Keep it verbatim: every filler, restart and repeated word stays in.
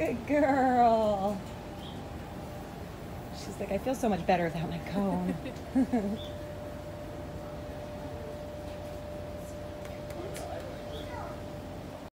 Good girl. She's like, I feel so much better without my cone.